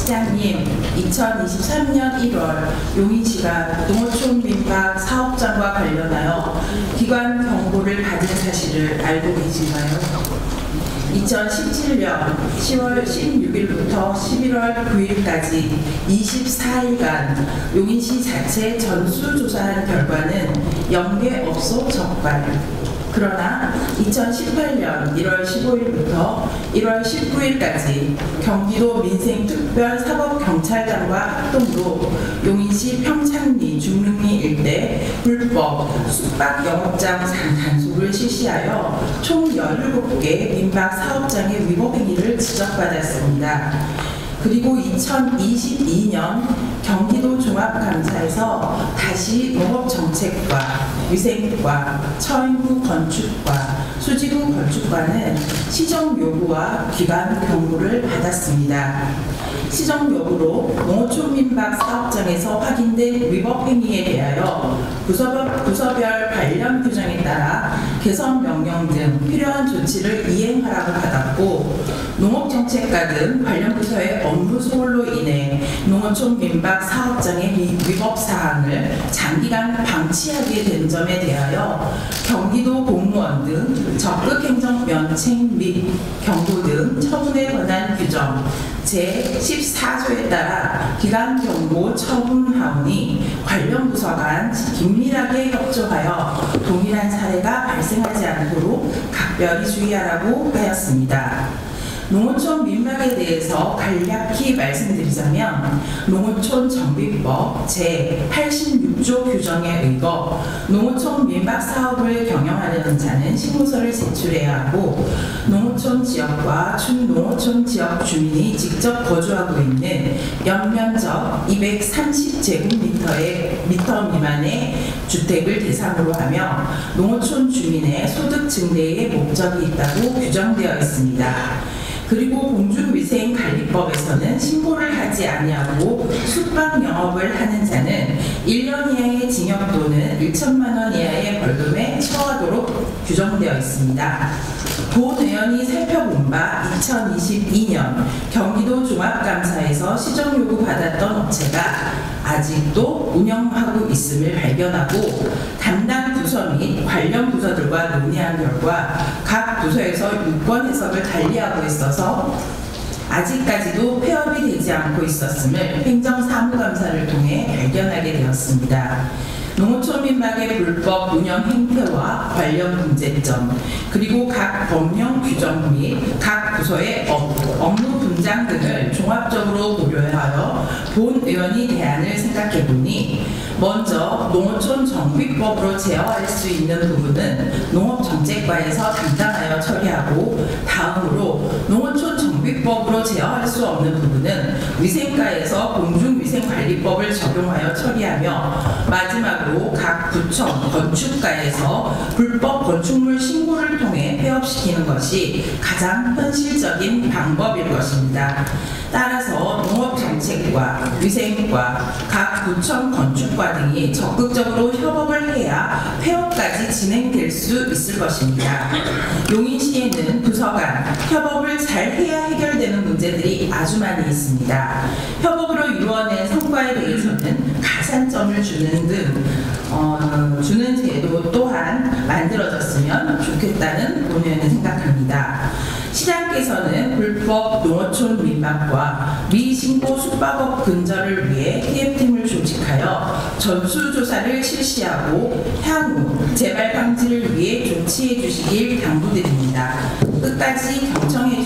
시장님, 2023년 1월 용인시가 농어촌 민박 사업장과 관련하여 기관 경고를 받은 사실을 알고 계신가요? 2017년 10월 16일부터 11월 9일까지 24일간 용인시 자체 전수조사한 결과는 연계업소 적발. 그러나 2018년 1월 15일부터 1월 19일까지 경기도 민생특별사법경찰관과 합동으로 용인시 평창리, 중릉리 일대 불법 숙박 영업장 단속을 실시하여 총 17개 민박 사업장의 위법 행위를 지적받았습니다. 그리고 2022년 경기도 종합감사에서 다시 농업정책과 위생과 처인구 건축과 수지구 건축과는 시정 요구와 기관 경고를 받았습니다. 시정 요구로 농어촌 민박 사업장에서 확인된 위법 행위에 대하여 부서별 관련 규정에 따라 개선 명령 등 필요한 조치를 이행하라고 받았고, 농업정책과 등 관련 부서의 업무 소홀로 인해 농어촌 민박 사업장의 위법 사항을 장기간 방치하게 된 점에 대하여 경기도 공무원 등 적극행정 면책 및 경고 등 처분에 관한 규정 제14조에 따라 기간 경고 처분하오니 관련 부서 간 긴밀하게 협조하여 동일한 사례가 발생하지 않도록 각별히 주의하라고 하였습니다. 농어촌 민박에 대해서 간략히 말씀드리자면, 농어촌 정비법 제86조 규정에 의거 농어촌 민박 사업을 경영하려는 자는 신고서를 제출해야 하고, 농어촌 지역과 준농어촌 지역 주민이 직접 거주하고 있는 연면적 230제곱미터 미만의 주택을 대상으로 하며 농어촌 주민의 소득 증대의 목적이 있다고 규정되어 있습니다. 그리고 공중위생관리법에서는 신고를 하지 아니하고 숙박 영업을 하는 자는 1년 이하의 징역 또는 1천만 원 이하의 벌금에 처하도록 규정되어 있습니다. 본 의원이 살펴본 바 2022년 경기도 종합감사에서 시정 요구 받았던 업체가 아직도 운영하고 있음을 발견하고, 담당 부서 및 관련 부서들과 논의한 결과 각 부서에서 유권 해석을 달리하고 있어서 아직까지도 폐업이 되지 않고 있었음을 행정사무감사를 통해 발견하게 되었습니다. 농어촌 민박의 불법 운영 행태와 관련 문제점, 그리고 각 법령 규정 및 각 부서의 업무 분장 등을 종합적으로 고려하여 본 의원이 대안을 생각해보니, 먼저 농어촌 정비법으로 제어할 수 있는 부분은 농업정책과에서 담당하여 처리하고, 다음으로 농어촌 정비법으로 제어할 수 없는 부분은 위생과에서 공중위생관리법을 적용하여 처리하며, 마지막으로 각 구청 건축가에서 불법 건축물 신고를 통해 폐업시키는 것이 가장 현실적인 방법일 것입니다. 따라서 농업정책과 위생과 각 구청 건축과 등이 적극적으로 협업을 해야 폐업까지 진행될 수 있을 것입니다. 용인시에는 부서 간 협업을 잘 해야 해결되는 문제들이 아주 많이 있습니다. 협업으로 이루어낸 성과에 대해서는 가산점을 주는 제도 또한 만들어졌으면 좋겠다는 본의원은 생각합니다. 시장께서는 불법 농어촌 민박과 미신고 숙박업 근절을 위해 TF팀을 조직하여 전수조사를 실시하고 향후 재발 방지를 위해 조치해 주시길 당부드립니다. 끝까지 경청해